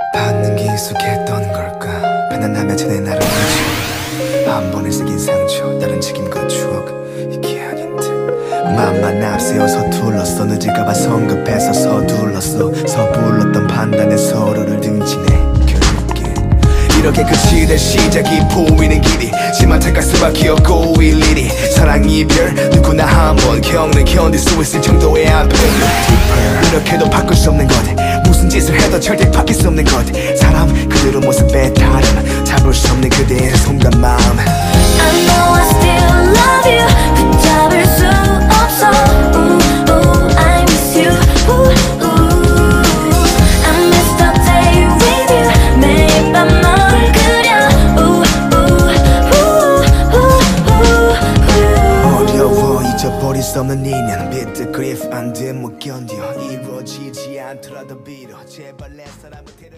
받는 게 익숙했던 걸까. 편안하면 전에 나를 보지. 한 번에 새긴 상처, 다른 책임과 추억, 이게 아닌 듯. 맘만 앞세워서 둘렀어. 늦을까봐 성급해서 서둘렀어. 서둘렀던 판단에 서로를 등지네. 결국엔 이렇게 끝이 시작이 보이는 길이 지만탈 수밖에 없고 일일이 사랑 이별 누구나 한번 겪는 견딜 수 있을 정도의 아픔. 이렇게도 바꿀 수 없는 것, 무슨 짓을 해도 절대 바뀔 수 없는 것. 사람 그대로 모습에 다름 잡을 수 없는 그대의 손과 마음. I know I still love you. 붙잡을 수 없어. Ooh, ooh, I miss you. Ooh, ooh. I miss the day with you. 매일 밤 널 그려. Ooh, ooh, ooh, ooh, ooh. 어려워 잊어버릴 수 없는 인연. 비트 그리프 안 돼 못 견뎌. 이루어지지 않더라도 빌어 제발 내 사랑을 데려.